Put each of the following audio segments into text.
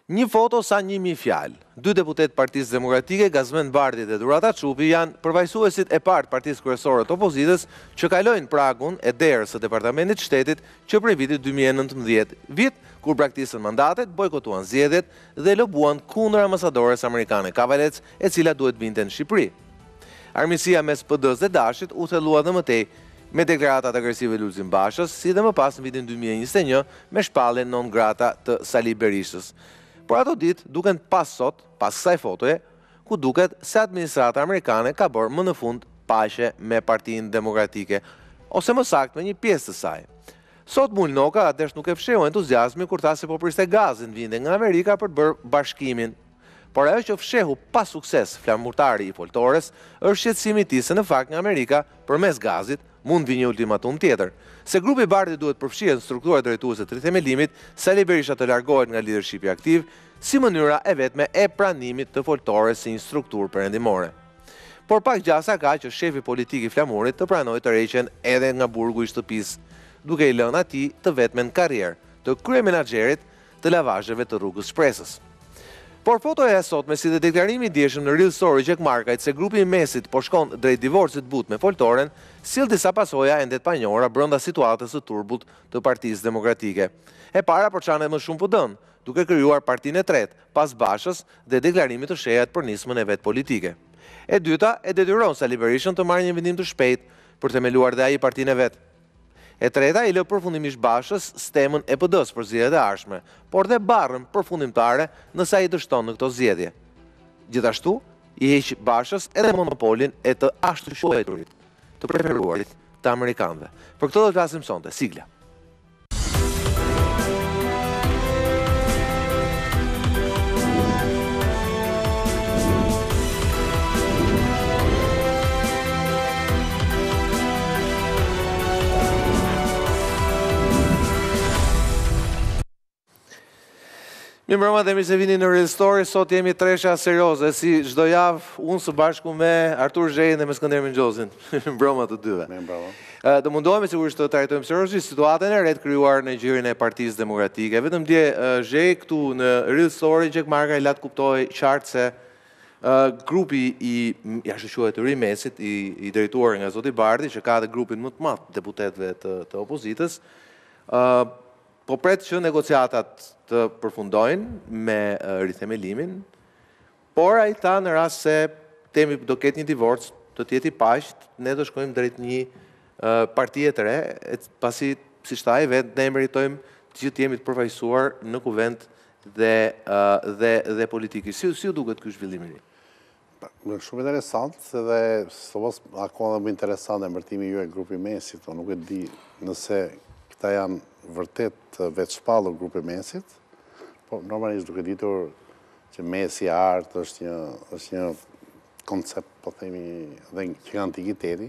Një foto sa 1000 fjalë. Dy deputet Partisë Demokratike, Gazmend Bardhi dhe Durata Çupi, janë përfaqësuesit e parë Partisë Kryesore të Opozitës që kalojnë pragun e derës së Departamentit të Shtetit që prej vitit 2019, vit kur braktisën mandatet, bojkotuan zgjedhjet dhe lobuan kundër ambasadores amerikane Kavalec, e cila duhet vinte në Shqipëri. Armiqësia mes PD-s dhe Dashit u thellua dhe mëtej me deklaratat agresive Lulzim Bashës, si dhe më pas në vitin 2021 me shpalljen non grata të Sali Berishës. Por ato ditë duken pas kësaj fotoje, ku duket se administrata amerikane ka bërë më në fund paqe me Partinë Demokratike, ose më saktë me një pjesë të saj. Sot Mul Noka atesh nuk e fshehu entuziazmi kur tha se po priste gazin vinte nga Amerika për të bërë bashkimin. Por ajo që fshehu pa sukses flamurtari i foltores është shqetësimi i tij se në fakt nga Amerika përmes gazit mund vi një ultimatum tjetër. Se grupi Bardhi duhet përfshihet në strukturat drejtuese të rithemelimit, Sali Berisha të largohet nga leadershipi aktiv, si mënyra e vetme e pranimit të foltores si një strukturë perëndimore. Por pak gjasa ka që shefi politik i flamurit të pranojë tërheqjen edhe nga burgu i shtëpisë, duke i lënë atij të vetmen karrierë të kryemenaxherit të lavazheve të rrugës Shpresës. Por fotoja e sotme, si dhe deklarimi i dieshëm në Real Story Gjekmarkajt se grupi i mesit po shkon drejt divorcit but me foltoren, sill disa pasoja ende të panjohura brenda situatës së turbut të Partisë Demokratike. E para përçanet më shumë PD-n, duke krijuar partinë e tretë pas Bashës dhe deklarimit të shenjtë për nismën e vet politike. E dyta e detyron Sali Berishën të marrë një vendim të shpejtë për themeluar dhe ai partinë e vet. E treta i lë përfundimisht Bashës stemën e PD-s për zgjedhjet e ardhshme, por dhe barrën përfundimtare nëse ai dështon në këto zgjedhje. Gjithashtu, i heq Bashës edhe monopolin e të ashtuquajturit, të preferuarit të amerikanëve. Për këtë do të flasim sonte, sigla. Mirë mbrëma dhe mirë se vini në Real Story, sot jemi tresha serioze, si çdo javë, unë së bashku me Artur Zhejin dhe me Skënder Minxhozin. Mbrëma të dyve. Do mundohemi sigurisht të trajtojmë seriozisht situatën e re të krijuar në gjirin e Partisë Demokratike. Vetëm dje Zhej këtu në Real Story Gjekmarkaj la të kuptoj qartë se grupi i jashtëquajtur të ri mesit, i drejtuar nga zoti Bardhi, që ka dhe grupin më të madh të deputetëve të opozitës, po pret që negociatat të përfundojnë me rithemelimin, por ai tha në rast se temi do ketë një divorc, do të jetë i paqët, ne do shkojmë drejt një partie të re, pasi siç tha ai vetë ne meritojmë të gjithë jemi të përfaqësuar në kuvent dhe politikisht. Si u duket ky zhvillim i ri? Shumë interesant, dhe sot akoma më interesant e emërtimi ju e grupi mesit, nuk e di nëse këta janë vërtet vetë shpallur grupi mesit, por normalisht duke ditur që mesi e artë është një koncept, po themi, dhe që nga antikiteti,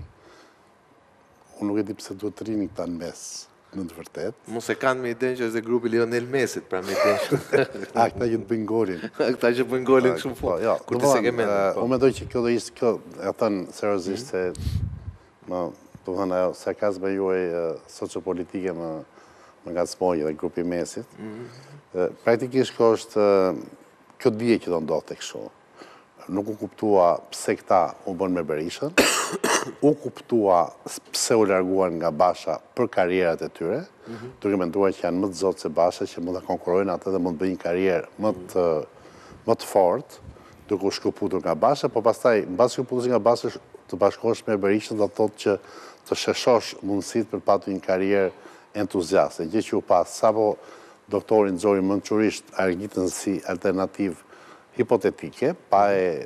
unë nuk e di pse duhet të rini këta në mes, në të vërtet. Mos e kanë me idenë që është dhe grupi Lionel Mesit, pra me idenë. Këta që të bëjnë golin. Këta që bëjnë golin shumë fort. Kur ti se ke mendur. Unë mendoj që kjo do ishte kjo, e thënë seriozisht se do thënë ajo sarkazmi juaj sociopolitike më ngacmoi dhe grupi mesit. Praktikisht kjo dije që do ndodhte kështu. Nuk u kuptua pse këta u bën me Berishën, u kuptua pse u larguan nga Basha për karrierat e tyre, duke menduar që janë më të zotë se Basha, që mund të konkurrojnë atë dhe mund të bëjnë karrierë më të fortë, duke u shkëputur nga Basha, por pastaj mbas shkëputjes nga Basha të bashkohesh me Berishën do thotë që të sheshosh mundësitë për patur një karrierë entuziaste, gjë që u pas sapo doktorin Zori Mençurisht argitën si alternativë hipotetike, pa e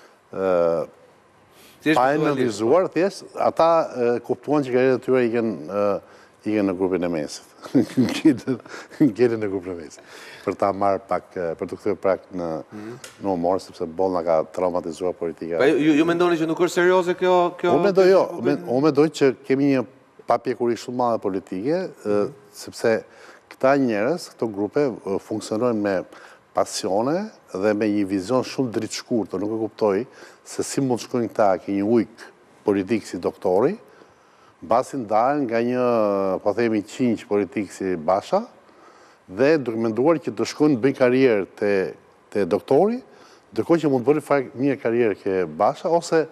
analizuar, thjesht, ata kuptuan që karrierët e tyre ikën në grupin e mesit. Ngelen në grupin e mesit. Për ta marrë pak, për të kthyer pak në humor, sepse bolla ka traumatizuar politika. Ju mendoni që nuk është serioze kjo? Unë mendoj jo, unë mendoj që kemi një papjekuri shumë madhe politike, sepse këta njerëz, këto grupe funksionojnë me pasione dhe me një vizion shumë dritë shkurtër, nuk e kuptoj se si mund shkojnë këta ke një ujk politik si doktori, mbasi ndalen nga një, po themi, qinj politik si Basha, dhe duke menduar që të shkojnë të bëjnë karrierë te doktori, ndërkohë që mund të bëri një karrierë ke Basha, ose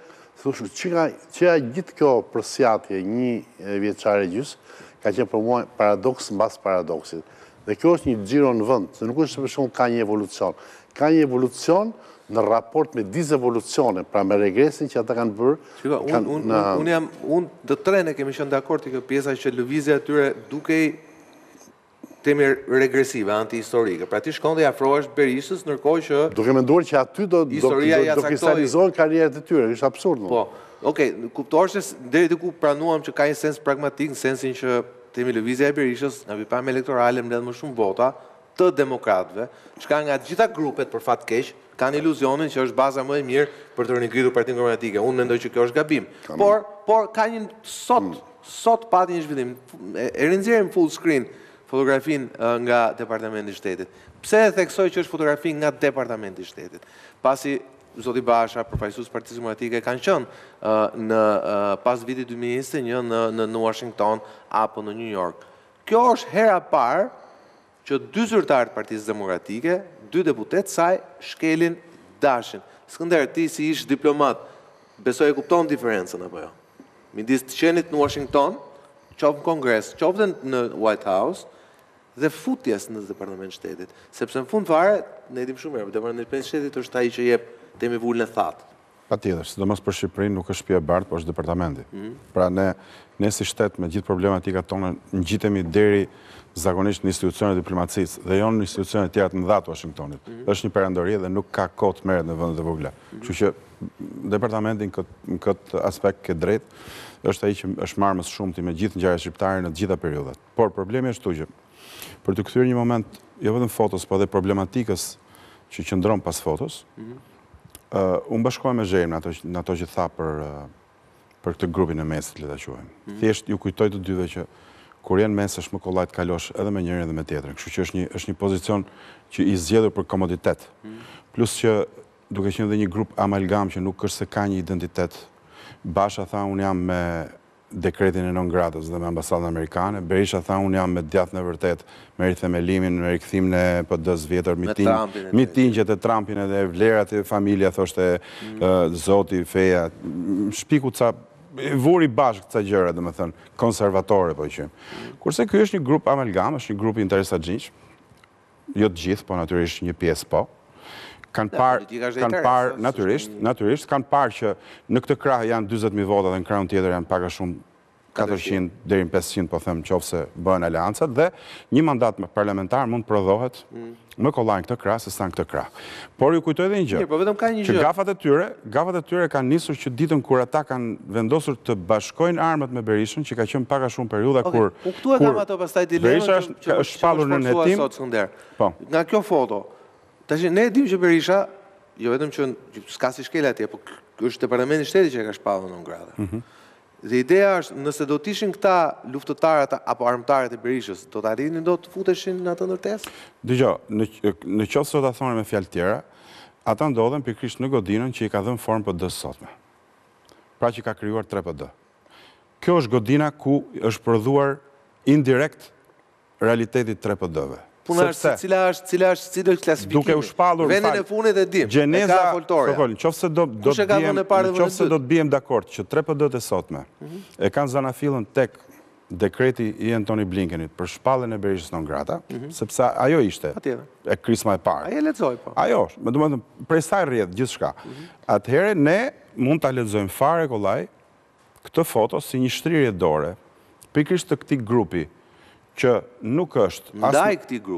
që gjithë kjo përsjatje një vjeçare gjys, ka qenë për mua paradoks mbas paradoksit. Dhe kjo është një xhiro në vend, se nuk është për shembull ka një evolucion. Ka një evolucion në raport me dizevolucione, pra me regresin që ata kanë bërë. Unë të trenë kemi qenë dakord të kjo pjesa që lëvizja atyre dukej temi regresive, antihistorike. Pra ti shkon dhe afrohesh Berishës, ndërkohë që duke menduar që aty do kristalizohen karrierët e tyre, është absurd. Po, okej, kuptohesh se deri diku pranuam që ka një sens pragmatik, në sensin që temi lëvizja e Berishës, në vipam elektorale mbledh më shumë vota të demokratëve, çka nga të gjitha grupet për fat keq kanë iluzionin që është baza më e mirë për të rinjgjitur Partinë Demokratike. Unë mendoj që kjo është gabim. Por ka një sot pati një zhvillim. E rinxjerrim full screen fotografin nga Departamenti i Shtetit. Pse e theksoj që është fotografi nga Departamenti i Shtetit? Pasi zoti Basha, përfaqësues Partisë Demokratike, kanë qenë pas vitit 2021 në Washington apo në New York. Kjo është hera parë që dy zyrtarë të Partisë Demokratike, dy deputet saj, shkelin dashin. Skënder, ti si ish diplomat, besoj e kupton diferencën apo jo? Midis të qenit në Washington, qoftë në Kongres, qoftë në White House, dhe futjes në Departament Shtetit. Sepse në fund fare, ne dim shumë mirë, Departamenti Shtetit është ai që jep temi vullën e thatë. Patjetër, sidomos për Shqipërinë nuk është shtëpia e bardhë, por është departamenti. Pra ne si shtet me gjithë problematikat tona ngjitemi deri zakonisht në institucionet e diplomacisë dhe jo në institucionet tjera të mëdha të Washingtonit. Është një perandori dhe nuk ka kohë të merret në vendet e vogla. Kështu që departamenti në këtë aspekt ke drejt, është ai që është marrë më shumë me gjithë ngjarjet shqiptare në të gjitha periodat. Por problemi është që për të kthyer një moment jo vetëm fotos, por edhe problematikës që qëndron pas fotos, unë bashkohem me Zherin në ato që tha për këtë grupin e mesit, le ta quajmë. Thjesht ju kujtoj të dyve që kur janë mes është më kollaj të kalosh edhe me njërin edhe me tjetrin. Kështu që është një pozicion që i zgjedhur për komoditet. Plus që duke qenë edhe një grup amalgam që nuk është se ka një identitet. Basha tha unë jam me dekretin e non gratës dhe me ambasadën amerikane. Berisha tha unë jam me djathën e vërtet, me rithemelimin, me rikthim në PD-s vjetër, mitingjet e Trumpin edhe vlerat e familja, thoshte zoti, feja, shpiku ca vuri bashkë këta gjëra, dhe me thënë, konservatore, po qëmë. Kurse kjo është një grup amalgam, është një grup interesagjinq, jo të gjithë, po natyrisht një pjesë po. Kanë parë, natyrisht, kanë parë që në këtë krah janë 40.000 vota dhe në krahun tjetër janë pak a shumë 400 deri në 500, po them qofse bëhen aleancat, dhe një mandat parlamentar mund të prodhohet më kollaj në këtë krah se sa në këtë krah. Por ju kujtoj edhe një gjë, që gafat e tyre kanë nisur që ditën kur ata kanë vendosur të bashkojnë armët me Berishën, që ka qenë pak a shumë periudha kur këtu e kam ato pastaj dilemën Berisha është shpallur në netim. Nga kjo foto, tash ne dim që Berisha, jo vetëm që s'ka si shkel atje, po është Departamenti i Shtetit që e ka shpallur non grata. Dhe ideja është, nëse do t'ishin këta luftëtarët apo armëtarët e Berishës, do t'arrinin do të futeshin në atë ndërtesë? Dëgjoj, në qoftë se do ta thonë me fjalë tjera, ata ndodhen pikërisht në godinën që i ka dhënë formë PD-s sotme. Pra që ka krijuar 3 PD. Kjo është godina ku është prodhuar indirekt realiteti 3 PD-ve. Puna është cila është klasifikimi. Duke u shpallur vendin e funit e dim. Gjeneza, nëse do të bijem dakord që 3 PD-t e sotme e kanë zanafillën tek dekreti i Antony Blinkenit për shpalljen e Berishës non grata, sepse ajo ishte e krisma e parë. Ai e lexoi po. Ajo është, më domethënë prej saj rrjedh gjithçka. Atëherë ne mund ta lexojmë fare kollaj këtë foto si një shtrirje dore pikërisht të këtij grupi që nuk është ndaj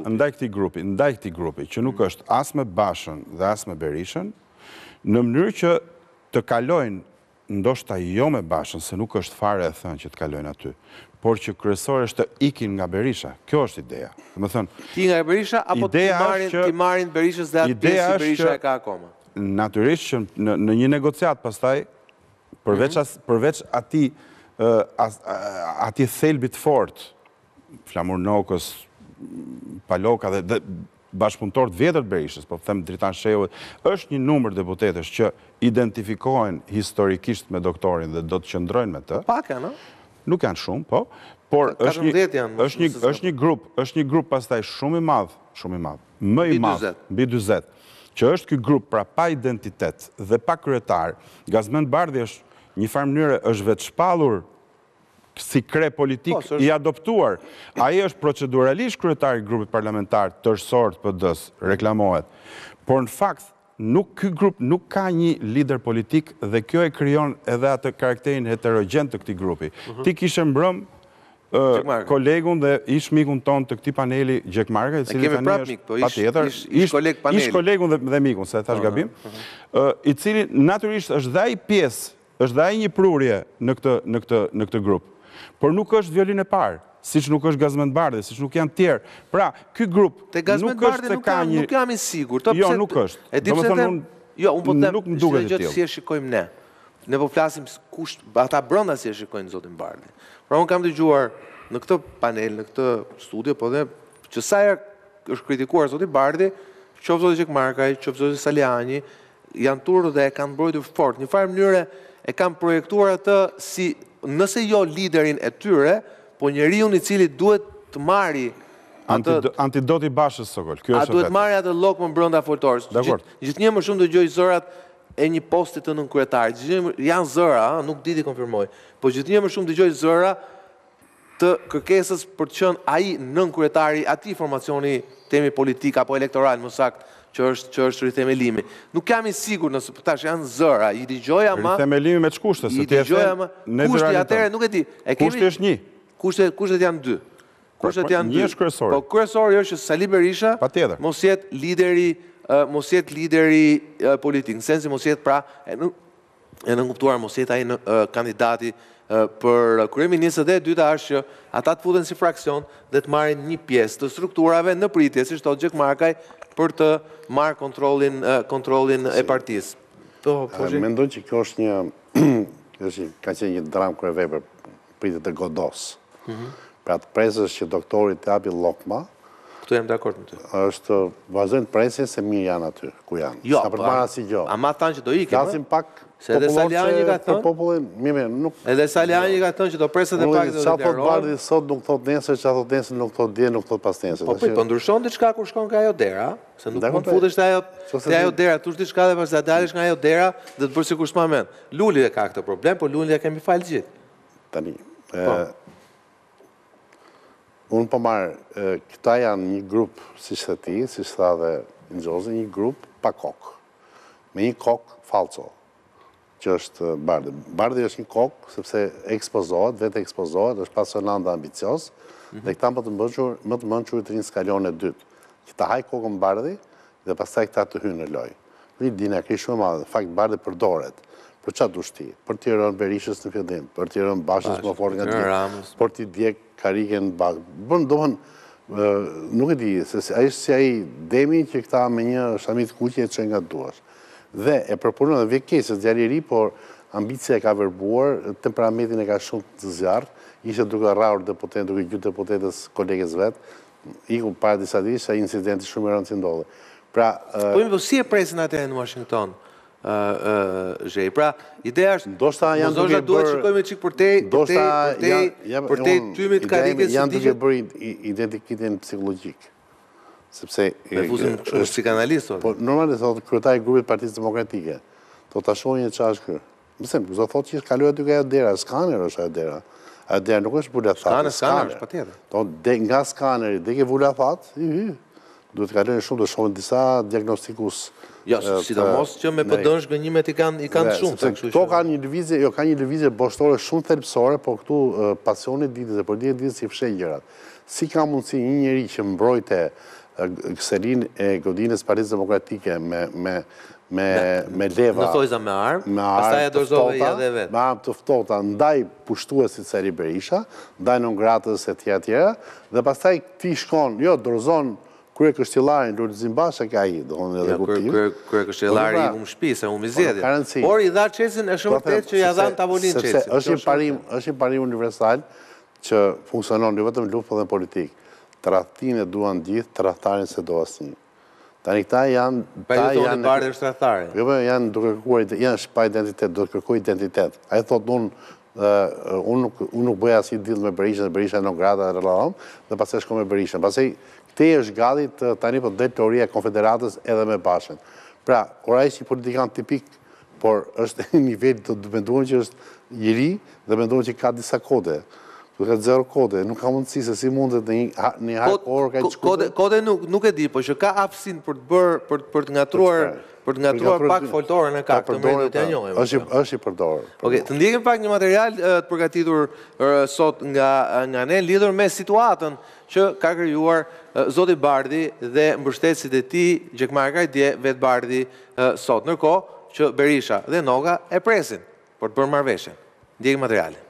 këtij grupi, që nuk është as me Bashën dhe as me Berishën, në mënyrë që të kalojnë ndoshta jo me Bashën, se nuk është fare e thënë që të kalojnë aty, por që kryesore është të ikin nga Berisha. Kjo është ideja. Domethënë, ti nga Berisha apo ti marrin Berishës dhe atë pjesë që Berisha e ka akoma. Natyrisht që në një negociat pastaj përveç atij thelbit fort, Flamur Nokës, Paloka dhe bashkëpunëtorët vjetër të Berishës, po them Dritan Shehu, është një numër deputetësh që identifikohen historikisht me doktorin dhe do të qëndrojnë me të. Pak janë, Nuk janë shumë, po. Por 14 janë. është një grup pastaj shumë i madh, më i madh, mbi 40, që është ky grup pra pa identitet dhe pa kryetar. Gazmend Bardhi është një farë mënyre është vetë shpallur si kre politik i adoptuar. Ai është proceduralisht kryetari i grupit parlamentar tërësor të PD-s, reklamohet. Por në fakt ky grup nuk ka një lider politik dhe kjo e krijon edhe atë karakterin heterogjen të këtij grupi. Ti kishe mbrëm kolegun dhe ish mikun ton të këtij paneli, Gjek Marka, i cili tani është patjetër ish kolegun dhe mikun, se thash gabim, i cili natyrisht është dhe ai pjesë, është dhe ai një prurje në këtë grup. Por nuk është violin e parë, siç nuk është Gazmend Bardhi, siç nuk janë tjerë. Pra, ky grup nuk është se ka një... Nuk jam i sigurt. Jo, nuk është. Jo, unë po them, nuk më duket e tillë. Si e shikojmë ne. Ne po flasim kush ata brenda si e shikojnë zotin Bardhi. Pra unë kam dëgjuar në këtë panel, në këtë studio, po dhe që sa herë është kritikuar zoti Bardhi, qoftë zoti Gjek Markaj, qoftë zoti Saliani, janë turë dhe e kanë mbrojtur fort. Një farë mënyre e kanë projektuar atë si, nëse jo liderin e tyre, po njeriu i cili duhet të marri antidoti Bashës Sokol. A duhet marri atë llok më brenda foltorës. Gjithnjë më shumë dëgjoj zërat e një posti të nënkryetarit. Janë zëra, nuk di ti konfirmoj, po gjithnjë më shumë dëgjoj zëra të kërkesës për të qenë ai nënkryetari atij formacioni temi politik apo elektoral, më saktë, që është rithemelimi. Nuk jam i sigurt nëse tash janë zëra, i dëgjoj ama rithemelimi me çkushte, se ti e the. Kushti atëherë nuk e di. Kushti është një. Kushtet janë dy. Kushtet janë dy. Një është kryesori. Po kryesori është Sali Berisha, mos jetë lideri politik, në sensi mos jetë pra e nënkuptuar mos jetë ai kandidati për kryeministër, dhe e dyta është që ata të futen si fraksion dhe të marrin një pjesë të strukturave në pritje, siç thotë Gjek Markaj, për të marrë kontrollin e partisë. Mendoj që kjo është ka qenë një dramë kryevepër pritet të godos. Pra të presës që doktori të japi llokma, këtu jam dakord me ty. Është vazhdojnë presjen se mirë janë aty ku janë. Jo, ama thanë që do ikim. Flasim pak se edhe Saliani ka thënë. Popullin, mirë, edhe Saliani ka thënë që do preset e pak të çfarë thot Bardhi sot nuk thot nesër, çfarë thot nesër nuk thot dje, nuk thot pas nesër. Po ndryshon diçka kur shkon nga ajo dera, se nuk mund futesh te ajo dera, tush diçka dhe pas dalësh nga ajo dera, dhe të bësh sikur s'ma mend. Luli ka këtë problem, po Luli ja kemi fal gjithë. Tani, unë po marr, këta janë një grup, siç the ti, siç tha dhe Nxozi, një grup pa kokë. Me një kokë falco, që është Bardhi. Bardhi është një kokë, sepse vetë ekspozohet, është pasionant dhe ambicios, dhe këta më të mënçur të rinë skalon e dytë. Që ta haj kokën Bardhi, dhe pastaj këta të hynë në lojë. Një dinamikë shumë madhe, në fakt Bardhi përdoret. Për çfarë dush ti? Për t'i rënë Berishës në fillim, për t'i rënë Bashës më fort nga ti, për t'i djeg Karikën bak. Bën dohen, nuk e di, se ai është si ai demi që këta me një shamit kuqe që nga duash. Dhe e përpunon dhe vje keq, se djali i ri, por ambicia e ka verbuar, temperamentin e ka shumë të zjarrt, ishte duke rrahur deputet, duke gjuajtur deputetës kolegës vet, iku para disa ditësh ai incidenti shumë i rëndë që ndodhi. Pra, po si e presin atë në Washington? Zhej, pra, ideja është ndoshta duhet shikojmë çik për te tymit Karikës janë duke bërë identitetin psikologjik. Sepse me fuzin kështu psikanalist. Po normalisht thotë kryetari i grupit Partisë Demokratike. Do ta shohin çfarë është ky. Mëse, do thotë që kaloi aty nga ajo dera, skaner është ajo dera. Ajo dera nuk është bulathat. Skaner, patjetër. Do nga skaneri deri ke bulathat, duhet të kalojnë shumë, do shohin disa diagnostikus. Jo, sidomos që me PD-n zhgënjimet i kanë shumë. Këto ka një lëvizje boshtore shumë thelbësore, por këtu pasioni ditës dhe për ditës si fsheh gjërat. Si ka mundësi një njeri që mbrojte kselin e godinës Partisë Demokratike me leva, në thojza me armë, pastaj e dorëzove ja dhe vetë. Me armë të ftohta ndaj pushtuesit Sali Berisha, ndaj nëngratës e tjera, dhe pastaj ti shkon, jo, dorëzon krye kështjellarin Lulzim Basha ka ai, domthonë edhe kuptim. Krye kështjellari i humbë shtëpi, se humbi zgjedhjen. Por i dha çesin e shumë vërtet që ja dhan tavolinë çesin. Është një parim universal që funksionon jo vetëm në luftë, por edhe në politikë. Tradhtinë duan gjithë, tradhtarin se do asnjë. Tani këta janë Bardhi është tradhtari. Jo, janë duke kërkuar, janë pa identitet, do të kërkoj identitet. Ai thotë unë unë nuk bëja si dill me Berishën, dhe Berisha në grada dhe pastaj shko me Berishën. Pastaj këtej është gati tani po del teoria e Konfederatës edhe me Bashën. Pra, kur ai si politikan tipik, por është në nivel të menduar që është i ri dhe menduar që ka disa kode. Ka zero kode, nuk ka mundësi se si mundet në hardcore ka i shkurtër. Kode nuk e di, po që ka hapësin për të ngatruar pak foltorën e kak, të mërë të njohim. është i përdorë. Oke, të ndjekim pak një material të përgatitur sot nga ne, lidhur me situatën që ka krijuar Zoti Bardhi dhe mbështetësit e tij, Gjekmarka dje, vet Bardhi sot. Ndërkohë që Berisha dhe Noga e presin për të bërë marrëveshje. Ndjekim materialin.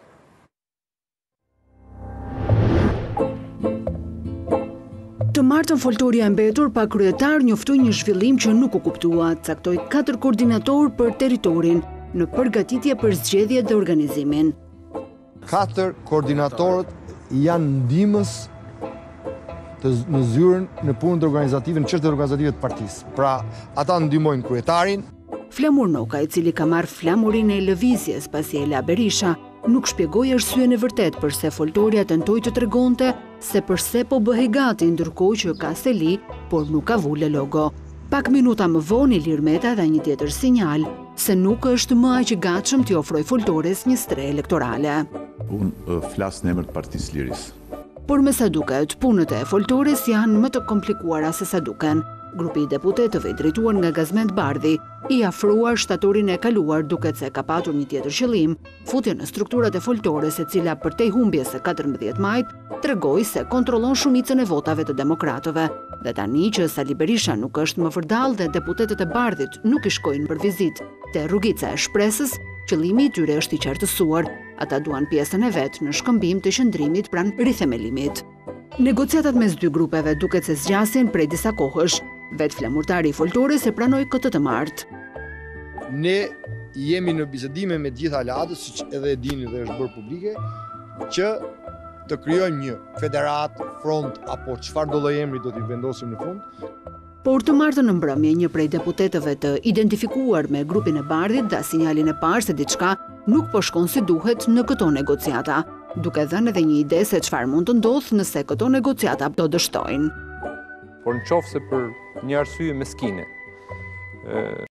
Të martën foltoria e mbetur pa kryetar njoftoi një zhvillim që nuk u kuptua, caktoi 4 koordinator për territorin në përgatitje për zgjedhjet dhe organizimin. 4 koordinatorët janë ndihmës në zyrën në punët organizative, në çështjet organizative të partisë. Pra, ata ndihmojnë kryetarin. Flamur Noka, i cili ka marrë flamurin e lëvizjes pasi e la Berisha, nuk shpjegoi arsyeën e vërtet përse foltoria tentoi të tregonte se përse po bëhej gati ndërkohë që ka seli, por nuk ka vule logo. Pak minuta më vonë Ilir Meta dha një tjetër sinjal se nuk është më aq i gatshëm t'i ofrojë foltores një stre elektorale. Unë flas në emër të Partisë Lirisë. Por me sa duket, punët e foltores janë më të komplikuara se sa duken. Grupi i deputetëve i drejtuar nga Gazmend Bardhi i afruar shtatorin e kaluar duket se ka patur një tjetër qëllim, futje në strukturat e foltores e cila përtej humbjes së 14 majit tregoi se kontrollon shumicën e votave të demokratëve. Dhe tani që Sali Berisha nuk është më vërdall dhe deputetët e Bardhit nuk i shkojnë për vizitë te rrugica e Shpresës, qëllimi i tyre është i qartësuar. Ata duan pjesën e vet në shkëmbim të qëndrimit pranë rithemelimit. Negociatat mes dy grupeve duket se zgjasin prej disa kohësh. Vet flamurtari i foltores e pranoi këtë të martë. Ne jemi në bisedime me gjitha aleatët, siç edhe e dini dhe është bërë publike, që të krijojmë një federat, front apo çfarë do lloj emri do t'i vendosim në fund. Por të martën në mbrëmje një prej deputetëve të identifikuar me grupin e Bardhit dha sinjalin e parë se diçka nuk po shkon si duhet në këto negociata, duke dhënë edhe një ide se çfarë mund të ndodhë nëse këto negociata do dështojnë. Por në qoftë se për një arsye meskine